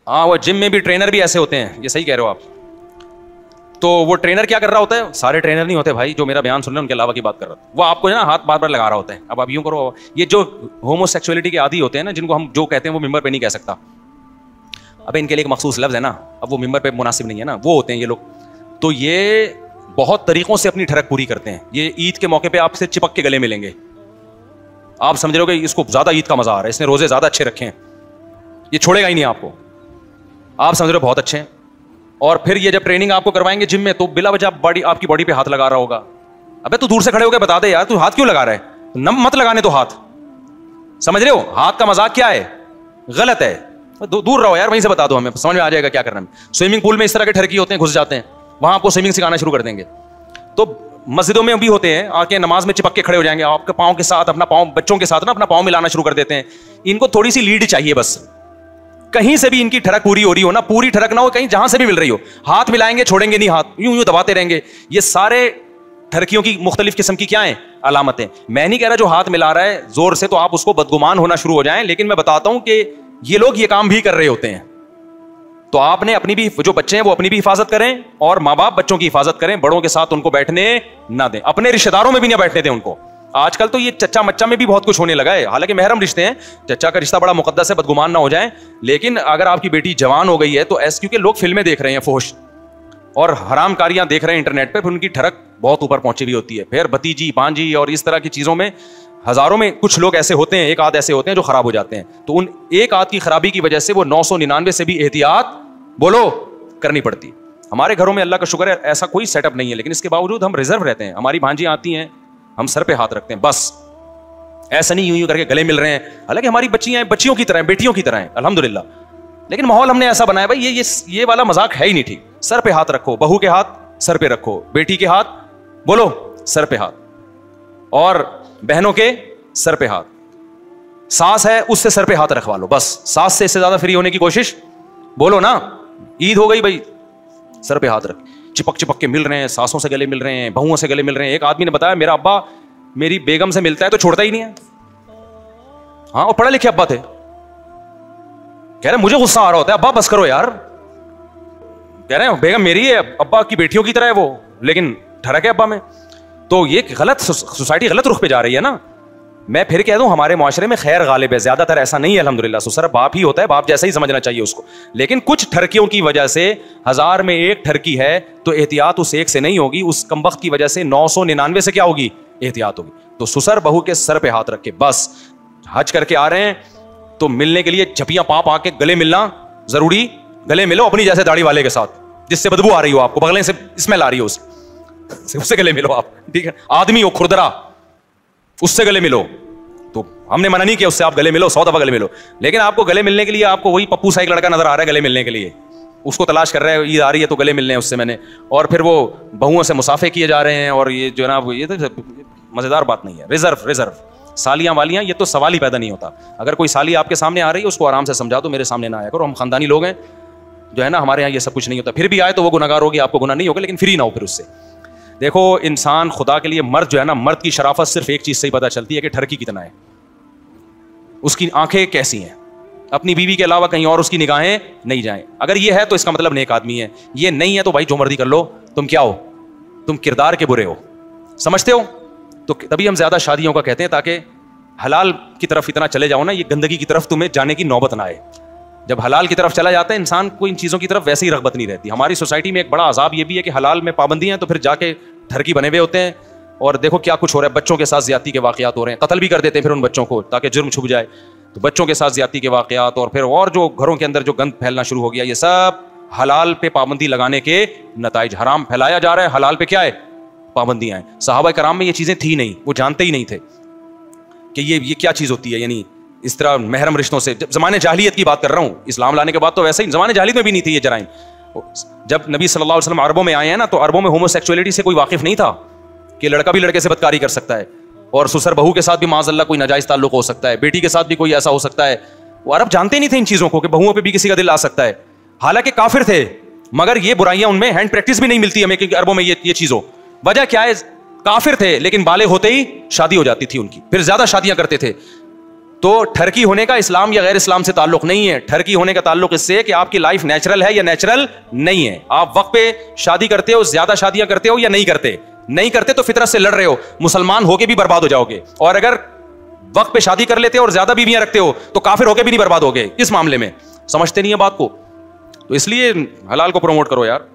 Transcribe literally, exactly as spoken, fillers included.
ہاں وہ جم میں بھی ٹرینر بھی ایسے ہوتے ہیں, یہ صحیح کہہ رہے ہو آپ. تو وہ ٹرینر کیا کر رہا ہوتا ہے, سارے ٹرینر نہیں ہوتے بھائی جو میرا بیان سن رہے ہیں ان کے علاوہ کی بات کر رہا ہے, وہ آپ کو نا ہاتھ بار بار لگا رہا ہوتا ہے, اب آپ یوں کرو. یہ جو ہومو سیکسولیٹی کے عادی ہوتے ہیں نا, جن کو ہم جو کہتے ہیں وہ ممبر پہ نہیں کہہ سکتا, اب ان کے لیے ایک مخصوص لفظ ہے نا, اب وہ ممبر پہ مناسب نہیں ہے نا, وہ ہوتے ہیں یہ لوگ. تو یہ بہت طریقوں سے اپنی ٹھڑک پوری کرتے ہیں. یہ عید کے موقع پہ آپ سے چپک کے گلے ملیں گے, آپ سمجھ رہے ہو کہ اس کو زیادہ عید کا مزہ آ رہا ہے, اس نے روزے زیادہ اچھے رکھے ہیں, یہ چھوڑے گا ہی نہیں آپ کو, آپ سمجھ رہے ہو بہت اچھے ہیں. اور پھر یہ جب ٹریننگ آپ کو کروائیں گے جم میں تو بلا وجہ باڈی آپ کی باڈی پہ ہاتھ لگا رہا ہوگا. ابے تو دور سے کھڑے ہو کے بتا دے یار تو ہاتھ کیوں لگا رہا ہے, نم مت لگانے تو ہاتھ, سمجھ رہے ہو ہاتھ کا مذاق کیا ہے, غلط ہے, دور رہو یار, وہیں سے بتا دو ہمیں, سمجھ میں آ جائے گا کیا کرنا ہے. سوئمنگ پول میں اس طرح کے ٹھرکی ہوتے ہیں, گھس جاتے ہیں وہاں, آپ کو سوئمنگ سکھانا شروع کر دیں گے. تو مسجدوں میں بھی ہوتے ہیں, آ کے نماز میں چپک کے کھڑے ہو جائیں گے, آپ کے پاؤں کے ساتھ اپنا پاؤں, بچوں کے ساتھ نا اپنا پاؤں ملانا شروع کر دیتے ہیں. ان کو تھوڑی سی لیڈ چاہیے بس, کہیں سے بھی ان کی ٹھڑک پوری ہو رہی ہو نا, پوری ٹھڑک نہ ہو, کہیں جہاں سے بھی مل رہی ہو, ہاتھ ملائیں گے چھوڑیں گے نہیں, ہاتھ یوں یوں دباتے رہیں گے. یہ سارے ٹھڑکیوں کی مختلف قسم کی کیا ہیں علامتیں. میں نہیں کہہ رہا جو ہاتھ ملا رہا ہے زور سے تو آپ اس کو بدگمان ہونا شروع ہو جائیں, لیکن میں بتاتا ہوں کہ یہ لوگ یہ کام بھی کر رہے ہوتے ہیں. تو آپ نے اپنی بھی, جو بچے ہیں وہ اپنی بھی حفاظت کریں, اور ماں باپ بچوں کی حفاظت کریں, بڑوں کے ساتھ ان کو بیٹھنے نہ دیں, اپنے رشتہ داروں میں بھی نہ بیٹھنے دیں ان کو. آج کل تو یہ چچا مچا میں بھی بہت کچھ ہونے لگا ہے, حالانکہ محرم رشتے ہیں, چچا کا رشتہ بڑا مقدس ہے, بدگمان نہ ہو جائیں. لیکن اگر آپ کی بیٹی جوان ہو گئی ہے تو ایس, کیونکہ لوگ فلمیں دیکھ رہے ہیں فحش اور حرام کاریاں دیکھ رہے ہیں انٹرنیٹ پہ, پھر ان کی ٹھڑک بہت اوپر پہنچی ہوئی ہوتی ہے. پھر بھتیجی بانجی اور اس طرح کی چیزوں میں ہزاروں میں کچھ لوگ ایسے ہوتے ہیں, ایک آدھ ایسے ہوتے ہیں جو خراب ہو جاتے ہیں. تو ان ایک آدھ کی خرابی کی وجہ سے وہ نو سو ننانوے سے بھی احتیاط بولو کرنی پڑتی. ہمارے گھروں میں اللہ کا شکر ہے ایسا کوئی سیٹ اپ نہیں ہے, لیکن اس کے باوجود ہم ریزرو رہتے ہیں. ہماری بھانجی آتی ہیں, ہم سر پہ ہاتھ رکھتے ہیں بس, ایسا نہیں یوں یوں کر کے گلے مل رہے ہیں, حالانکہ ہماری بچیاں ہیں, بچیوں کی طرح ہیں, بیٹیوں کی طرح ہیں الحمدللہ. لیکن ماحول ہم نے ایسا بنایا بھائی یہ یہ والا مذاق ہے ہی نہیں ٹھیک. سر پہ ہاتھ رکھو, بہو کے ہاتھ سر پہ رکھو, بیٹی کے ہاتھ بولو سر پہ ہاتھ, اور بہنوں کے سر پہ ہاتھ. ساس ہے اس سے سر پہ ہاتھ رکھوا لو بس, ساس سے اس سے زیادہ فری ہونے کی کوشش بولو نا. عید ہو گئی بھائی, سر پہ ہاتھ رکھ, چپک چپک کے مل رہے ہیں, ساسوں سے گلے مل رہے ہیں, بہوؤں سے گلے مل رہے ہیں. ایک آدمی نے بتایا میرا ابا میری بیگم سے ملتا ہے تو چھوڑتا ہی نہیں ہے. ہاں, اور پڑھے لکھے ابا تھے, کہہ رہے مجھے غصہ آ رہا ہوتا ہے, ابا بس کرو یار. کہہ رہے ہیں بیگم میری ہے, ابا کی بیٹیوں کی طرح ہے وہ, لیکن ٹھڑک ہے ابا میں. تو یہ غلط سوسائٹی غلط رخ پہ جا رہی ہے نا. میں پھر کہہ دوں ہمارے معاشرے میں خیر غالب ہے, زیادہ تر ایسا نہیں ہے الحمدللہ. سسر باپ ہی ہوتا ہے, باپ جیسا ہی سمجھنا چاہیے اس کو. لیکن کچھ ٹھڑکیوں کی وجہ سے ہزار میں ایک ٹھڑکی ہے تو احتیاط اس ایک سے نہیں ہوگی, اس کمبخت کی وجہ سے نو سو ننانوے سے کیا ہوگی احتیاط ہوگی. تو سسر بہو کے سر پہ ہاتھ رکھ کے بس, حج کر کے آ رہے ہیں تو ملنے کے لیے جھپیاں پا پا کے گلے ملنا ضروری. گلے ملو اپنی جیسے داڑھی والے کے ساتھ جس سے بدبو آ رہی ہو, آپ کو بغلیں سے اسمیل آ رہی ہو, اس سے گلے ملو آپ, ٹھیک ہے. آدمی ہو کھردرا, اس سے گلے ملو. تو ہم نے منع نہیں کیا اس سے آپ گلے ملو, سو دفعہ گلے ملو. لیکن آپ کو گلے ملنے کے لیے آپ کو وہی پپو سا ایک لڑکا نظر آ رہا ہے گلے ملنے کے لیے, اس کو تلاش کر رہے ہیں, عید آ رہی ہے تو گلے ملنے ہیں اس سے میں نے. اور پھر وہ بہوؤں سے مسافے کیے جا رہے ہیں, اور یہ جو ہے نا یہ تو مزیدار بات نہیں ہے. ریزرو ریزرو سالیاں والیاں یہ تو سوال ہی پیدا نہیں ہوتا. اگر کوئی سالی آپ کے سامنے آ رہی ہے اس کو آرام سے سمجھا دو, میرے سامنے نہ آیا کرو, ہم خاندانی لوگ ہیں, جو ہے نا ہمارے یہاں یہ سب کچھ نہیں ہوتا. پھر بھی آئے تو وہ گناہگار ہوگی, آپ کو گناہ نہیں ہوگا, لیکن فری نہ ہو پھر اس سے. دیکھو انسان خدا کے لیے, مرد جو ہے نا, مرد کی شرافت صرف ایک چیز سے ہی پتہ چلتی ہے کہ ٹھڑکی کتنا ہے, اس کی آنکھیں کیسی ہیں, اپنی بیوی کے علاوہ کہیں اور اس کی نگاہیں نہیں جائیں. اگر یہ ہے تو اس کا مطلب نیک آدمی ہے, یہ نہیں ہے تو بھائی جو مرضی کر لو, تم کیا ہو, تم کردار کے برے ہو, سمجھتے ہو. تو تبھی ہم زیادہ شادیوں کا کہتے ہیں تاکہ حلال کی طرف اتنا چلے جاؤ نا, یہ گندگی کی طرف تمہیں جانے کی نوبت نہ آئے. جب حلال کی طرف چلا جاتا ہے انسان کو, ان چیزوں کی طرف ویسے ہی رغبت نہیں رہتی. ہماری سوسائٹی میں ایک بڑا عذاب یہ بھی ہے کہ حلال میں پابندی ہیں تو پھر جا کے ٹھڑکی بنے ہوئے ہوتے ہیں, اور دیکھو کیا کچھ ہو رہا ہے, بچوں کے ساتھ زیادتی کے واقعات ہو رہے ہیں, قتل بھی کر دیتے ہیں پھر ان بچوں کو تاکہ جرم چھپ جائے. تو بچوں کے ساتھ زیادتی کے واقعات, اور پھر اور جو گھروں کے اندر جو گند پھیلنا شروع ہو گیا, یہ سب حلال پہ پابندی لگانے کے نتائج. حرام پھیلایا جا رہا ہے, حلال پہ کیا ہے پابندیاں ہیں. صحابہ کرام میں یہ چیزیں تھی نہیں, وہ جانتے ہی نہیں تھے کہ یہ یہ کیا چیز ہوتی ہے. یعنی اس طرح محرم رشتوں سے, زمانے جاہلیت کی بات کر رہا ہوں, اسلام لانے کے بعد تو ویسے ہی, زمانے جاہلیت میں بھی نہیں تھی یہ جرائم. جب نبی صلی اللہ علیہ وسلم عربوں میں آئے ہیں نا, تو عربوں میں ہومو سیکچولیٹی سے کوئی واقف نہیں تھا کہ لڑکا بھی لڑکے سے بدکاری کر سکتا ہے, اور سسر بہو کے ساتھ بھی معاذ اللہ کوئی ناجائز تعلق ہو سکتا ہے, بیٹی کے ساتھ بھی کوئی ایسا ہو سکتا ہے. وہ عرب جانتے نہیں تھے ان چیزوں کو کہ بہوؤں پہ بھی کسی کا دل آ سکتا ہے. حالانکہ کافر تھے, مگر یہ برائیاں ان میں ہینڈ پریکٹس بھی نہیں ملتی ہمیں کہ عربوں میں یہ یہ چیز ہو. وجہ کیا ہے, کافر تھے لیکن بالغ ہوتے ہی شادی ہو جاتی تھی ان کی, پھر زیادہ شادیاں کرتے تھے. تو ٹھرکی ہونے کا اسلام یا غیر اسلام سے تعلق نہیں ہے. ٹھرکی ہونے کا تعلق اس سے کہ آپ کی لائف نیچرل ہے یا نیچرل نہیں ہے. آپ وقت پہ شادی کرتے ہو, زیادہ شادیاں کرتے ہو یا نہیں کرتے, نہیں کرتے تو فطرت سے لڑ رہے ہو, مسلمان ہو کے بھی برباد ہو جاؤ گے. اور اگر وقت پہ شادی کر لیتے ہو اور زیادہ بیویاں رکھتے ہو تو کافر ہو کے بھی نہیں برباد ہو گے. اس معاملے میں سمجھتے نہیں ہیں بات کو, تو اس لیے حلال کو پروموٹ کرو یار.